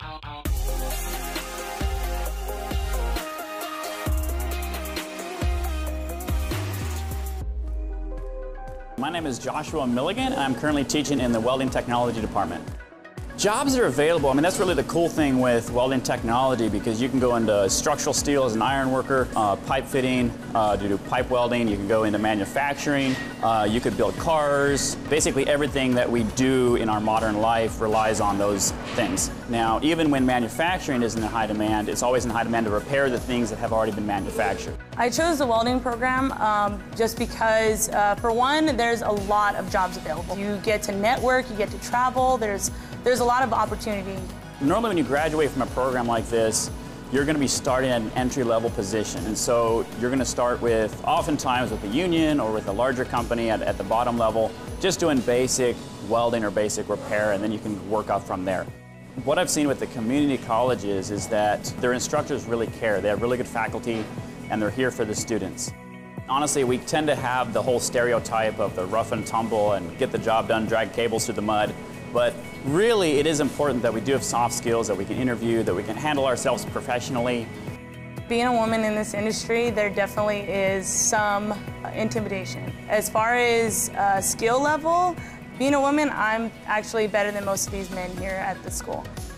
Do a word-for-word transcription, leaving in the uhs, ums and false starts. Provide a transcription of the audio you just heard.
My name is Joshua Milligan, and I'm currently teaching in the Welding Technology department. Jobs are available. I mean, that's really the cool thing with welding technology, because you can go into structural steel as an iron worker, uh, pipe fitting, uh, to do pipe welding. You can go into manufacturing. Uh, you could build cars. Basically, everything that we do in our modern life relies on those things. Now, even when manufacturing isn't in high demand, it's always in high demand to repair the things that have already been manufactured. I chose the welding program um, just because, uh, for one, there's a lot of jobs available. You get to network, you get to travel. There's There's a lot of opportunity. Normally when you graduate from a program like this, you're going to be starting at an entry-level position. And so you're going to start with, oftentimes with a union or with a larger company at, at the bottom level, just doing basic welding or basic repair, and then you can work up from there. What I've seen with the community colleges is that their instructors really care. They have really good faculty, and they're here for the students. Honestly, we tend to have the whole stereotype of the rough and tumble and get the job done, drag cables through the mud. But really, it is important that we do have soft skills, that we can interview, that we can handle ourselves professionally. Being a woman in this industry, there definitely is some intimidation. As far as uh, skill level, being a woman, I'm actually better than most of these men here at the school.